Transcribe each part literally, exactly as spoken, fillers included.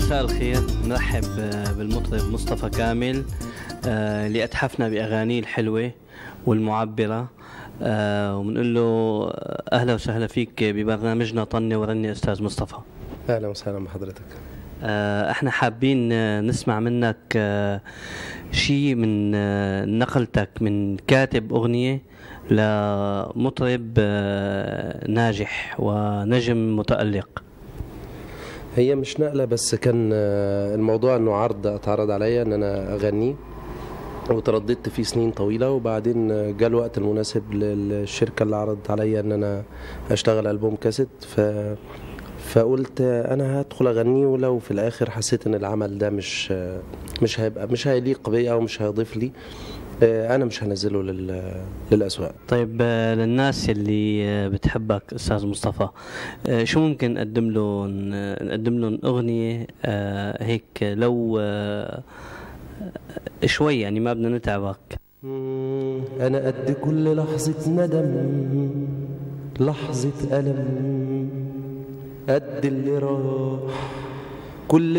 مساء الخير، نرحب بالمطرب مصطفى كامل اللي أتحفنا بأغانيه الحلوة والمعبرة، وبنقول له أهلا وسهلا فيك ببرنامجنا طني ورني أستاذ مصطفى. أهلا وسهلا بحضرتك. احنا حابين نسمع منك شيء من نقلتك من كاتب أغنية لمطرب ناجح ونجم متألق. هي مش نقلة، بس كان الموضوع انه عرض اتعرض عليا ان انا اغنيه، وترددت فيه سنين طويلة، وبعدين جاء الوقت المناسب للشركة اللي عرضت عليا ان انا اشتغل ألبوم كاسيت، ف فقلت انا هدخل اغنيه، ولو في الاخر حسيت ان العمل ده مش مش هيبقى مش هيليق بيا او مش هيضيف لي، انا مش هنزله للاسواق. طيب للناس اللي بتحبك استاذ مصطفى، شو ممكن نقدم له نقدم لهم اغنيه هيك لو شوي، يعني ما بدنا نتعبك؟ انا قد كل لحظه ندم، لحظه الم، قد اللي راح كل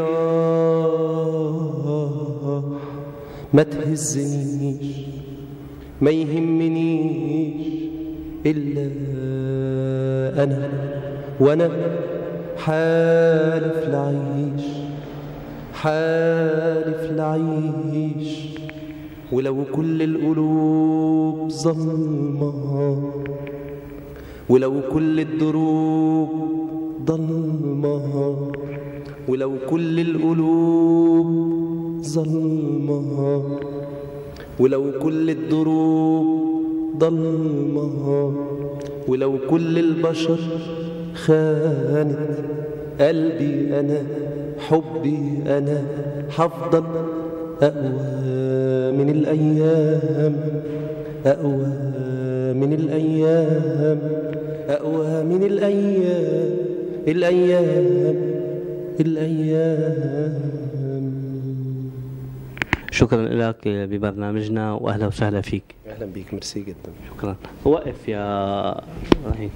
الجراح، ما تهزنيش ما يهمنيش إلا أنا، وأنا حالف لعيش، حالف لعيش، ولو كل القلوب ظلمة، ولو كل الدروب ضلمة، ولو كل القلوب ظلمة، ولو كل الدروب ضلمة، ولو كل البشر خانت قلبي أنا، حبي أنا حفضل أقوى من الأيام، أقوى من الأيام، أقوى من الأيام، الأيام الأيام. شكرا لك ببرنامجنا واهلا وسهلا فيك. اهلا بيك، ميرسي جدا. شكرا. وقف يا رهين.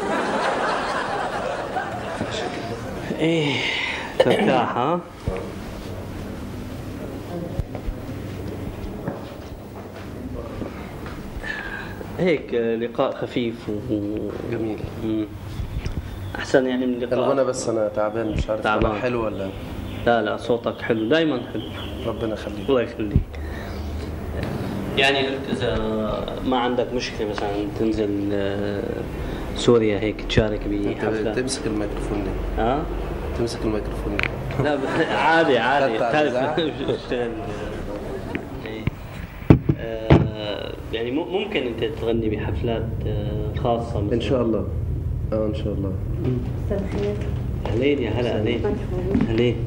ايه ترتاح ها؟ هيك لقاء خفيف وجميل. احسن يعني من لقاء الغنى، بس انا تعبان مش عارف تعبان. أنا حلو ولا؟ لا لا صوتك حلو، دايما حلو. ربنا يخليك. الله يخليك. يعني اذا ما عندك مشكله مثلا تنزل سوريا هيك تشارك بحفله، تمسك الميكروفون ليه؟ ها؟ تمسك الميكروفون ليه؟ لا عادي عادي تعرف اشتغل. يعني ممكن انت تغني بحفلات خاصه مثلا. ان شاء الله. اه ان شاء الله. مساء الخير. اهلين يا هلا. اهلين اهلين.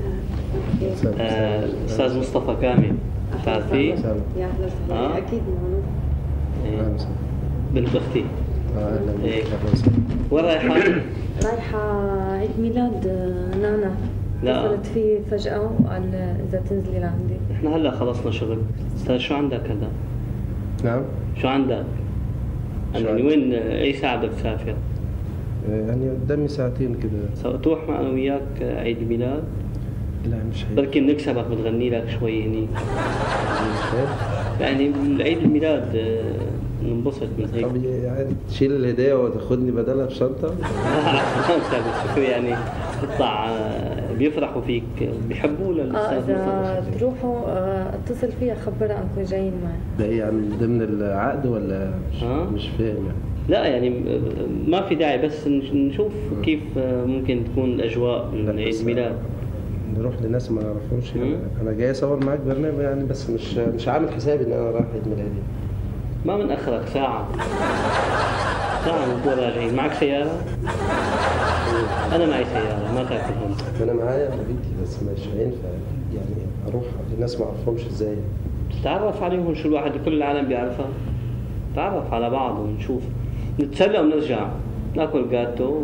استاذ مصطفى كامل بتعرفيه؟ يا اهلا وسهلا. اكيد معروف. اهلا وسهلا. بنت اختي. اه اهلا بك. اهلا وسهلا. وين رايحه؟ رايحه عيد ميلاد نانا، دخلت فيه فجأة وقال اذا تنزلي لعندي. احنا هلا خلصنا شغل. استاذ شو عندك هلا؟ نعم؟ شو عندك؟ يعني وين اي ساعة بدك تسافر؟ يعني قدامي ساعتين كده. تروح معنا وياك عيد الميلاد؟ لا مش هيك. بركي بنكسبك بتغني لك شوي هنيك. مش هيك؟ يعني عيد الميلاد ننبسط من هيك. طب يعني تشيل الهدية وتاخدني بدلها بشنطة؟ لا يعني تطلع بيفرحوا فيك، بيحبوا للاستاذ. اه اذا تروحوا اتصل فيها خبرها انكم جايين معي. ده ايه يعني ضمن العقد ولا مش, مش فاهم يعني؟ لا يعني ما في داعي، بس نشوف كيف ممكن تكون الاجواء من عيد الميلاد. نروح لناس ما نعرفهمش يعني. انا جاي اصور معاك برنامج يعني، بس مش مش عامل حسابي ان انا رايح عيد ميلادي. ما بنأخرك ساعة ساعة نكون راجعين. معك سيارة؟ أنا معي سيارة، ما تاكلهم. أنا معايا عربيتي، بس مش هينفع يعني أروح لناس ما أعرفهمش إزاي. تتعرف عليهم، شو الواحد كل العالم بيعرفها. نتعرف على بعض ونشوف، نتسلى ونرجع ناكل جاتو.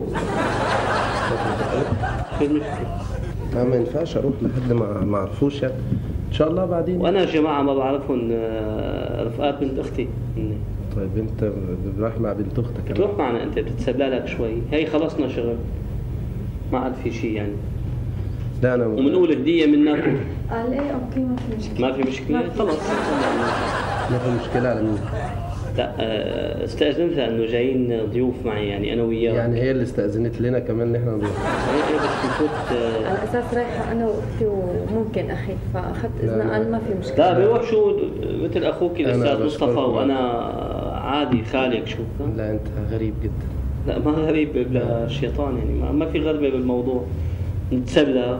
في المشكلة. ما ما ينفعش أروح لحد ما ما أعرفوش يعني. إن شاء الله بعدين. وأنا جماعة ما بعرفهم، رفقات بنت أختي. طيب أنت رايح مع بنت أختك؟ تروح معنا أنت، بتتسلى لك شوي. هي خلصنا شغل، ما عاد في شيء يعني. لا انا وبنقول هديه منكم. قال ايه اوكي ما في مشكله. ما في مشكله خلص. ما في مشكله على مين؟ لا آه، استأذنت لأنه جايين ضيوف معي يعني أنا وياه. يعني هي اللي استأذنت لنا كمان إن إحنا نروح. إيه بس نفوت. آه، على اساس رايحه انا واختي وممكن اخي فاخذت اذنه قال ما في مشكله. لا بيروح شو مثل أخوك الأستاذ مصطفى بشكركم. وأنا عادي خالك شو. لا أنت غريب جدا. لا ما غريب بلا شيطان يعني ما, ما في غربة بالموضوع. نتسلى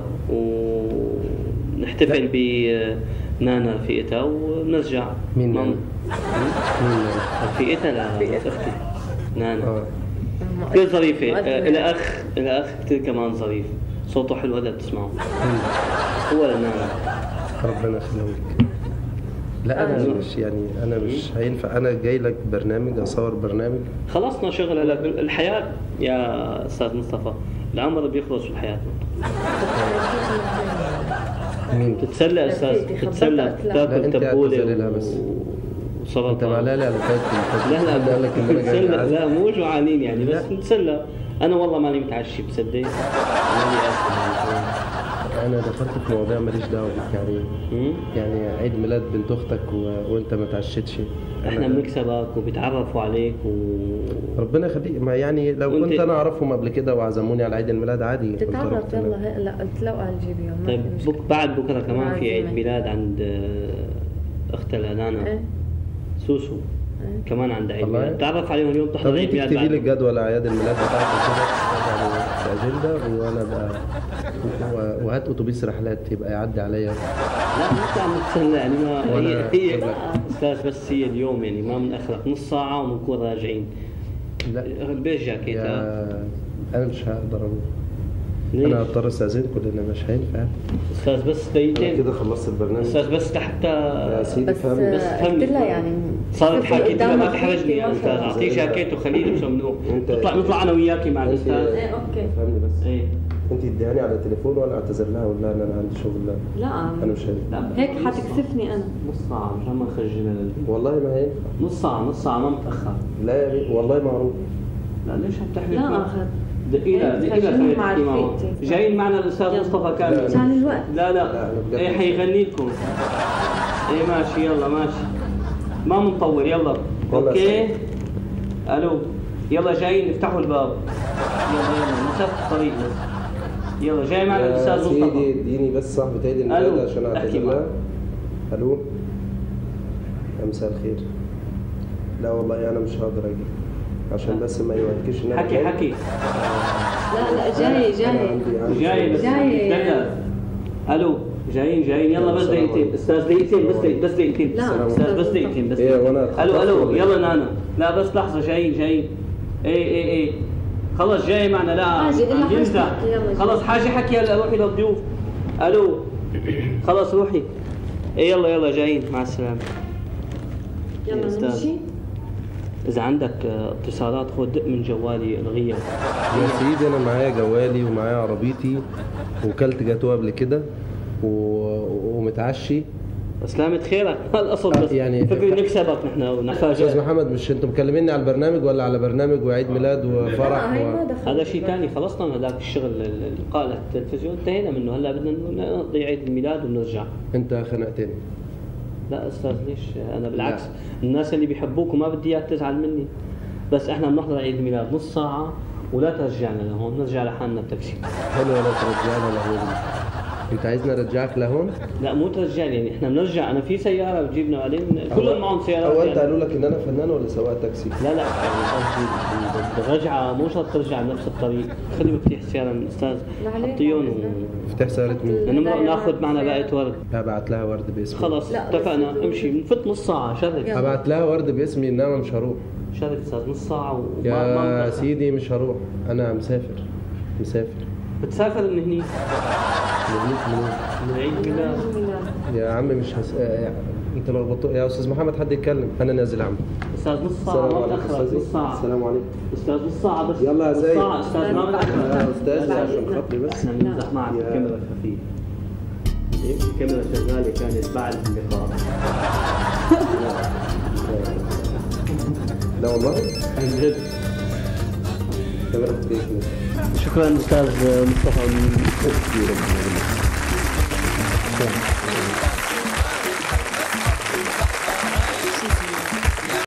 ونحتفل بنانا فئتها ونرجع. مين نانا؟ مين فئتها؟ لا أختي نانا. آه. كثير ظريفة. آه، الأخ الأخ كثير كمان ظريف، صوته حلو هذا بتسمعه. هو لنانا. ربنا يخليه لك. لا انا مش يعني انا مش هينفع انا جاي لك برنامج اصور برنامج. خلصنا شغل هلا الحياة يا أستاذ مصطفى، العمر بيخلص في الحياة. مين؟ تتسلى أستاذ تتسلى تاكل تبولة وسلطة. انت معلالي على كيف؟ لا لا قال لك ان انا جاي نتسلى. لا مو جوعانين يعني بس نتسلى. أنا والله ماني متعشي بصدق. ماني آسف. انا دخلت في مواضيع ماليش دعوه بك يعني. يعني عيد ميلاد بنت اختك و... وانت ما تعشتش. احنا بنكسبك وبيتعرفوا عليك و ربنا يخليك. ما يعني لو كنت انا اعرفهم قبل كده وعزموني على عيد الميلاد عادي كنت تتعرف. يلا هلا قلت له قال جيبيهم. طيب بك بعد بكره كمان في عيد ميلاد عند اختها نانا. ايه سوسو. ايه كمان عندها عيد ميلاد. تعرف عليهم اليوم تحضر عيد ميلاد. تكتبي لي الجدول اعياد الميلاد بتاعتك كده يعني في اجنده وانا بقى وهات اتوبيس رحلات يبقى يعدي عليا. لا مش عم نتسلى يعني ما هي هي استاذ بس هي اليوم يعني ما بنأخرك نص ساعه وبنكون راجعين. لا بيج جاكيت. انا مش هقدر اروح. انا هضطر استاذنكم لان مش هينفع. استاذ بس دقيقتين كده خلصت البرنامج. استاذ بس لحتى يا سيدي فهمني. بس فهمني يعني صارت حكيت لها ما تحرجني يا استاذ. اعطيه جاكيت وخليه يلبسه منوع. نطلع نطلع انا وياكي مع الاستاذ. ايه اوكي فهمني بس. ايه انت اديهاني على التليفون وانا اعتذر لها ولا لا انا عندي شغل. لا لا انا مش هينفع. هيك حتكسفني انا. نص ساعه مشان ما نخجل. والله ما هينفع. نص ساعه نص ساعه ما متاخر. لا يا بيه والله معروف. لا ليش عم تحكي؟ لا اخذ دقيقة دقيقة جايين معنا الأستاذ مصطفى كامل. عشان الوقت. لا لا إيه حيغني لكم. إيه ماشي يلا ماشي ما منطول يلا. أوكي ألو يلا جايين افتحوا الباب. يلا يلا مسافة الطريق بس. يلا جاي معنا الأستاذ مصطفى. سيدي اديني بس صاحبة عيد الميلاد عشان أعتذر لها. ألو مساء الخير. لا والله أنا مش هقدر أجي عشان بس ما يوعدكيش ان انا حكي حكي. لا لا جاي جاي جاي بس جاي. الو جايين جايين يلا بس دقيقتين استاذ دقيقتين بس بس دقيقتين استاذ بس دقيقتين بس. الو الو يلا نانا. لا بس لحظه جايين جايين. اي اي اي خلص جاي معنا. لا ينزل خلص حاجه حكي هلا روحي للضيوف. الو خلص روحي. اي يلا يلا جايين مع السلامه. يلا نمشي. إذا عندك اتصالات خذ دق من جوالي الغية. يا سيدي أنا معايا جوالي ومعايا عربيتي وكلت جاتوه قبل كده و... ومتعشي. سلامة خيرك الأصل بس يعني فكرة نكسبك نحن ونفاجئ. أستاذ محمد مش أنتم مكلميني على البرنامج ولا على برنامج وعيد ميلاد وفرح و... هذا شيء ثاني. خلصنا من هذاك الشغل اللقاء على التلفزيون انتهينا منه. هلا بدنا نقضي عيد الميلاد ونرجع. أنت خنقتني. لا استاذ ليش؟ انا بالعكس لا. الناس اللي بيحبوك وما بدي اياك تزعل مني. بس احنا بنحضر عيد ميلاد نص ساعه ولا ترجعنا لهون نرجع لحالنا بتاكسي. حلو ولا ترجعنا لهون. انت عايزني ارجعك لهون؟ لا مو ترجعني يعني احنا بنرجع. انا في سياره بتجيبنا بعدين كلهم معهم سيارات. او انت قالوا لك ان انا فنان ولا سواق تاكسي؟ لا لا قصدي الرجعه مو شرط ترجع بنفس الطريق. خلي مفتاح السياره من الاستاذ حطيهم. مفتاح سياره مين؟ لانه ناخذ معنا باقه ورد. ابعت لها ورد باسمي. خلص اتفقنا امشي بنفوت نص ساعه شرف. ابعت لها ورد باسمي انما مش هروح. شرف استاذ نص ساعه وما يا سيدي مش هروح. انا مسافر مسافر. بتسافر من هني؟ من من عيد ميلاد. يا عم مش هس... انت لو بطو... يا استاذ محمد حد يتكلم انا نازل عم. استاذ نص ساعه ما تاخرك. نص ساعه. السلام عليكم استاذ نص ساعه بس. يلا يا زايد. نص ساعه استاذ ما تاخرك. يا استاذ عشان خاطري بس. احنا بنمزح معك الكاميرا خفيف. الكاميرا شغاله كانت بعد اللقاء. لا والله عن جد. شكرا استاذ مصطفى.